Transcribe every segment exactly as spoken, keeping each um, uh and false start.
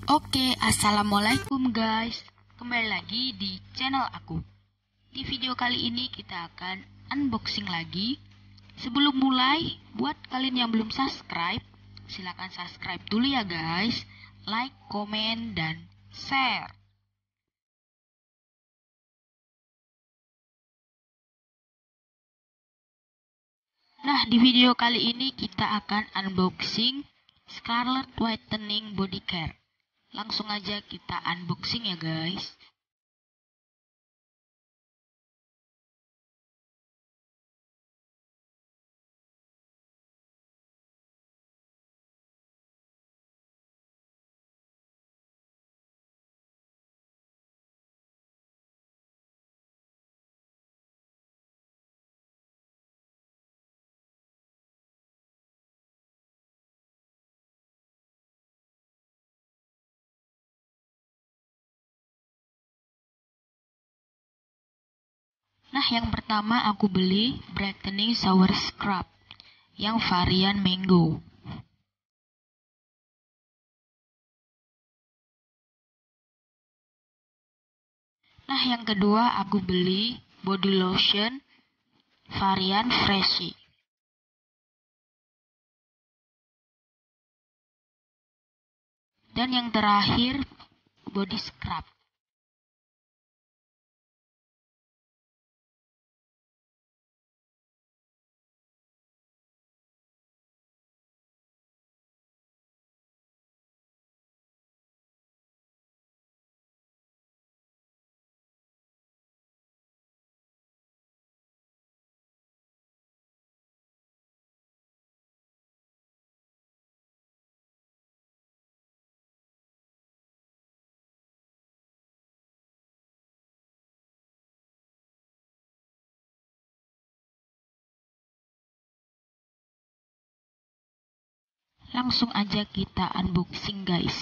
Oke, assalamualaikum guys. Kembali lagi di channel aku. Di video kali ini kita akan unboxing lagi. Sebelum mulai, buat kalian yang belum subscribe, silakan subscribe dulu ya guys. Like, komen, dan share. Nah, di video kali ini kita akan unboxing Scarlett Whitening Body Care. Langsung aja kita unboxing ya guys. Nah, yang pertama aku beli Brightening Shower Scrub yang varian Mango. Nah, yang kedua aku beli Body Lotion varian Freshy. Dan yang terakhir Body Scrub. Langsung aja kita unboxing guys.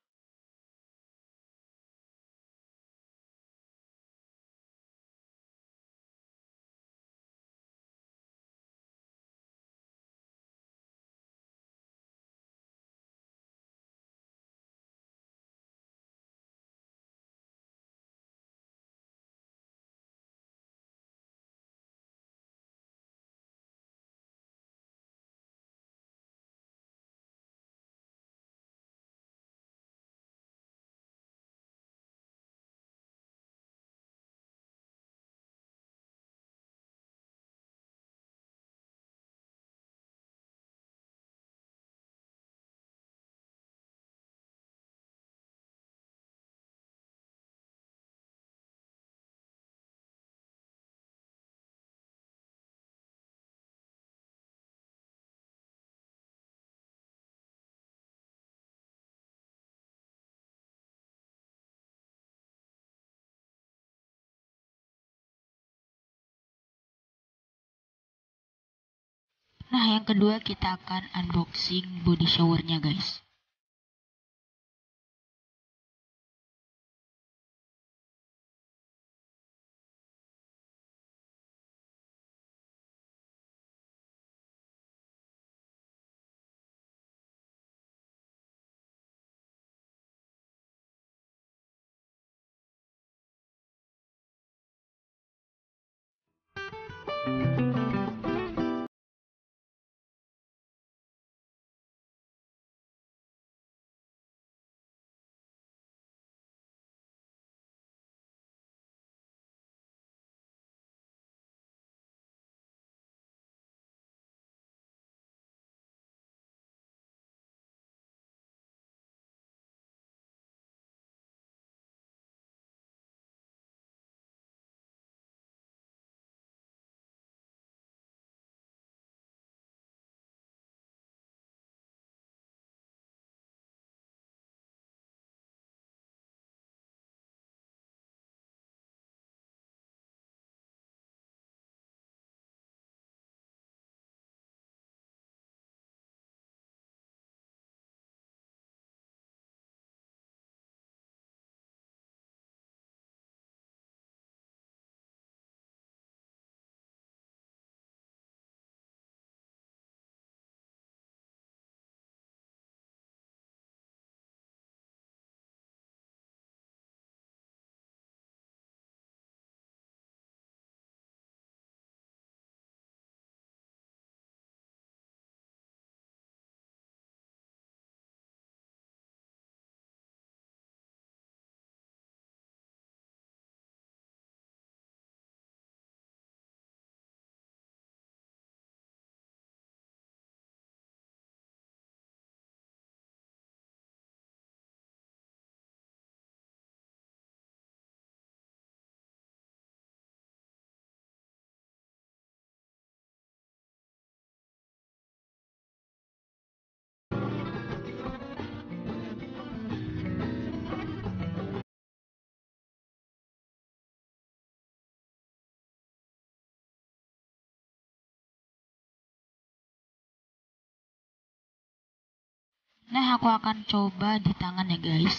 Nah, yang kedua kita akan unboxing body showernya guys. Nah, aku akan coba di tangan ya guys.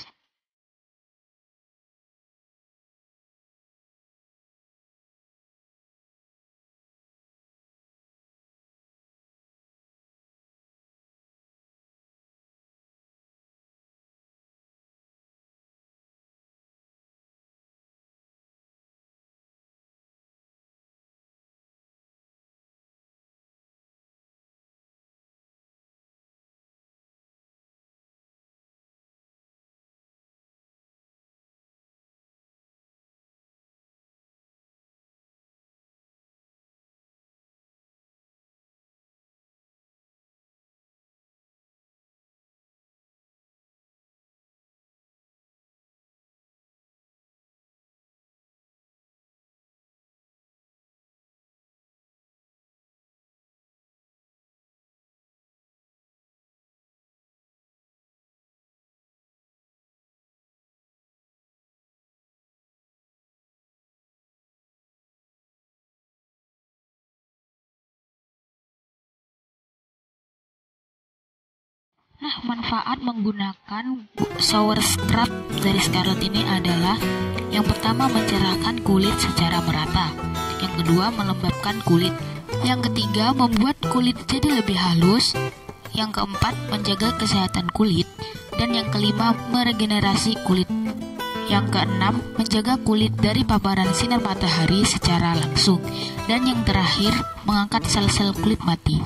Nah, manfaat menggunakan shower scrub dari Scarlett ini adalah yang pertama mencerahkan kulit secara merata, yang kedua melembabkan kulit, yang ketiga membuat kulit jadi lebih halus, yang keempat menjaga kesehatan kulit, dan yang kelima meregenerasi kulit. Yang keenam, menjaga kulit dari paparan sinar matahari secara langsung, dan yang terakhir mengangkat sel-sel kulit mati.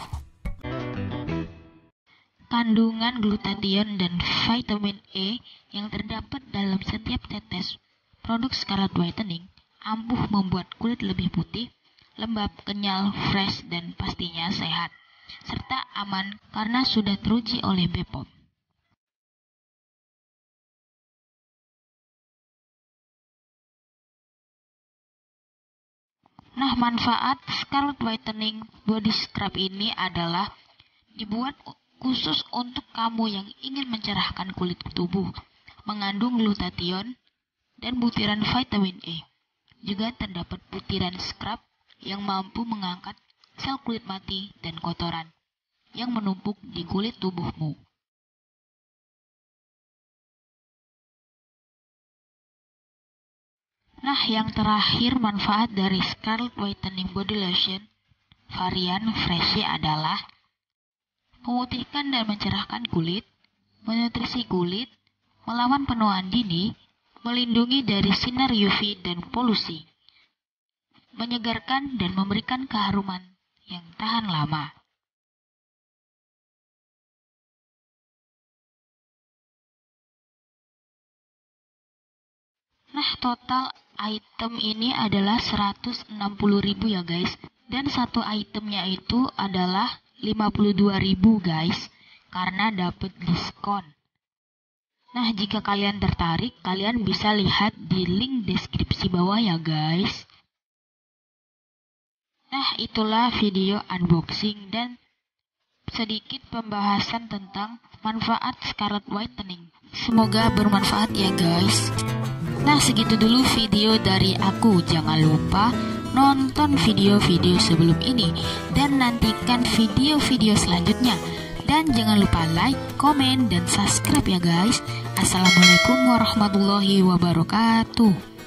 Kandungan glutathione dan vitamin E yang terdapat dalam setiap tetes produk Scarlett Whitening ampuh membuat kulit lebih putih, lembab, kenyal, fresh, dan pastinya sehat, serta aman karena sudah teruji oleh B P O M. Nah, manfaat Scarlett Whitening Body Scrub ini adalah dibuat khusus untuk kamu yang ingin mencerahkan kulit tubuh, mengandung glutathione dan butiran vitamin E. Juga terdapat butiran scrub yang mampu mengangkat sel kulit mati dan kotoran yang menumpuk di kulit tubuhmu. Nah, yang terakhir manfaat dari Scarlett Whitening Body Lotion varian Freshie adalah memutihkan dan mencerahkan kulit, menutrisi kulit, melawan penuaan dini, melindungi dari sinar U V dan polusi, menyegarkan dan memberikan keharuman yang tahan lama. Nah, total item ini adalah seratus enam puluh ribu ya guys, dan satu itemnya itu adalah lima puluh dua ribu guys, karena dapat diskon. Nah, jika kalian tertarik, kalian bisa lihat di link deskripsi bawah ya guys. Nah, itulah video unboxing dan sedikit pembahasan tentang manfaat Scarlett Whitening. Semoga bermanfaat ya guys. Nah, segitu dulu video dari aku. Jangan lupa nonton video-video sebelum ini dan nantikan video-video selanjutnya. Dan jangan lupa like, komen, dan subscribe ya guys. Assalamualaikum warahmatullahi wabarakatuh.